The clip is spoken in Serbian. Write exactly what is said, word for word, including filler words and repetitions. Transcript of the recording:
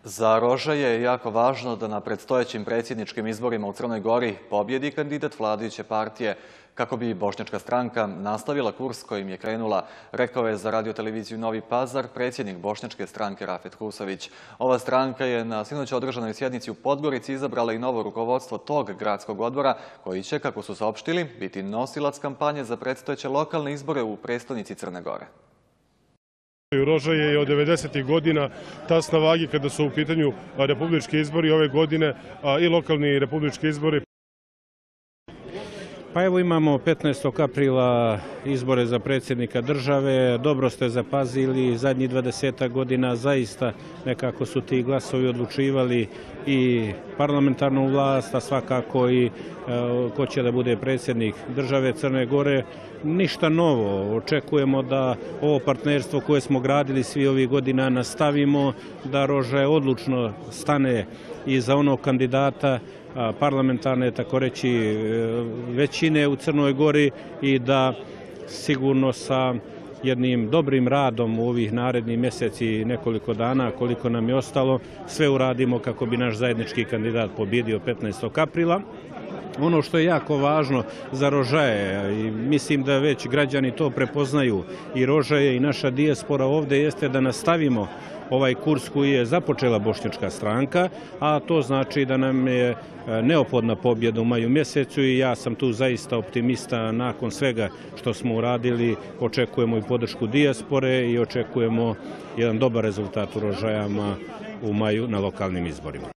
Za Rožaje je jako važno da na predstojećim predsjedničkim izborima u Crnoj Gori pobjedi kandidat vladajuće partije kako bi bošnjačka stranka nastavila kurs kojim je krenula, rekao je za radioteleviziju Novi Pazar predsjednik bošnjačke stranke Rafet Husović. Ova stranka je na sinoć održanoj sjednici u Podgorici izabrala i novo rukovodstvo tog gradskog odbora koji će, kako su saopštili, biti nosilac kampanje za predstojeće lokalne izbore u prestonici Crne Gore. Rožaje je od devedesetih godina tas na vagi kada su u pitanju republički izbori ove godine i lokalni i republički izbori. Pa evo imamo petnaestog aprila izbore za predsjednika države, dobro ste zapazili, zadnjih dvadesetak godina zaista nekako su ti glasovi odlučivali i parlamentarnu vlast, a svakako i ko će da bude predsjednik države Crne Gore. Ništa novo, očekujemo da ovo partnerstvo koje smo gradili svi ovih godina nastavimo, da Rožaje odlučno stane iza onog kandidata parlamentarne, tako reći, većine u Crnoj Gori i da sigurno sa jednim dobrim radom u ovih narednih mjeseci i nekoliko dana, koliko nam je ostalo, sve uradimo kako bi naš zajednički kandidat pobjedio petnaestog aprila. Ono što je jako važno za Rožaje, i mislim da već građani to prepoznaju, i Rožaje i naša dijaspora ovdje, jeste da nastavimo ovaj kurs koji je započela bošnjačka stranka, a to znači da nam je neophodna pobjeda u maju mjesecu i ja sam tu zaista optimista. Nakon svega što smo uradili, očekujemo i podršku dijaspore i očekujemo jedan dobar rezultat u Rožajama u maju na lokalnim izborima.